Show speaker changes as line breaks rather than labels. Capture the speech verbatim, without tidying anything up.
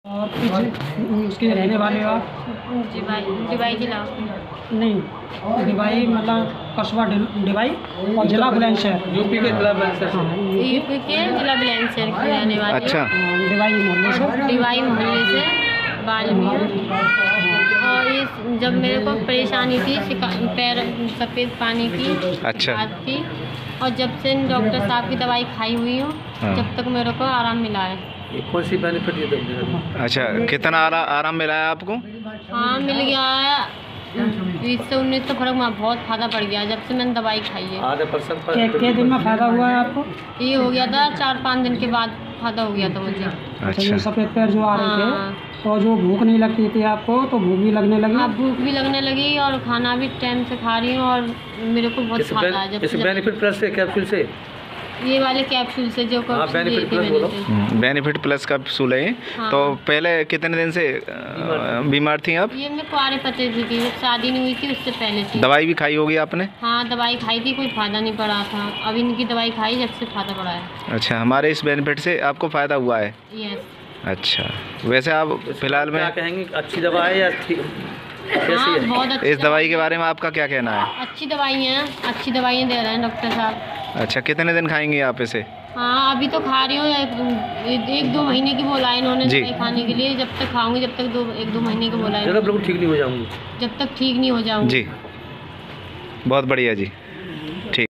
और उसके रहने वाले हो आप?
डिवाई डिवाई जिला
नहीं, डिवाई मतलब कस्बा डिवाई और जिला बुलंदशहर,
यूपी के जिला बुलंदशहर।
हाँ,
यूपी के जिला बुलंदशहर की रहने वाली हूँ।
अच्छा,
डिवाई मोहल्ले से।
डिवाई मोहल्ले से बाल्मीर। और इस जब मेरे को परेशानी थी शिका- पैर सफ़ेद पानी की,
अच्छा।
हाथ की, और जब से डॉक्टर साहब की दवाई खाई हुई हूँ
हाँ।
जब तक मेरे को आराम मिला है।
ये कौन सी बेनिफिट ये दे
अच्छा, कितना आरा, आराम मिला है आपको?
हाँ मिल गया है। बीस से उन्नीस तो फर्क में बहुत फ़ायदा पड़ गया जब से मैंने दवाई खाई है।
आधे परसेंट
कितने दिन में फ़ायदा हुआ है आपको?
ये हो गया था चार पाँच दिन के बाद फ़ायदा हो गया था मुझे।
अच्छा, ये सफ़ेद पैर जो आ रहे थे
हाँ।
तो जो भूख नहीं लगती थी आपको तो भूख भी लगने लगी?
हाँ भूख भी लगने लगी और खाना भी टाइम से खा रही हूँ और मेरे को बहुत फायदा है। जब
इस
से
बेनिफिट प्लस से कैप्सूल से
ये वाले कैप्सूल से जो
हाँ,
कैप्सूल लिए
बेनिफिट
थे
प्लस
मैंने
बोलो।
से।
बेनिफिट प्लस का कैप्सूल है।
हाँ।
तो पहले कितने दिन से अ, बीमार थी आप?
ये मैं कुआरे पते से थी, शादी नहीं हुई थी उससे पहले थी।
दवाई भी खाई होगी आपने?
हाँ दवाई खाई थी, कोई फ़ायदा नहीं पड़ा था। अब इनकी दवाई खाई जब से फ़ायदा पड़ा है।
अच्छा, हमारे इस बेनिफिट से आपको फ़ायदा हुआ है?
यस।
अच्छा, वैसे आप फिलहाल में
क्या कहेंगे, अच्छी दवा है या ठीक कैसी
हाँ
है?
बहुत अच्छी
इस दवाई के बारे में आपका क्या कहना है?
अच्छी दवाई हैं, अच्छी दवाइयाँ दे रहे हैं डॉक्टर साहब।
अच्छा, कितने दिन खाएंगे आप इसे?
हाँ अभी तो खा रही हूँ, एक, एक दो महीने की बोला है इन्होंने
जी।
दवाई खाने के लिए। जब तक खाऊंगी जब तक दो एक दो महीने की बोला है,
जब बिल्कुल ठीक नहीं हो जाऊंगी।
जब तक ठीक नहीं हो जाऊंगी।
जी, बहुत बढ़िया जी।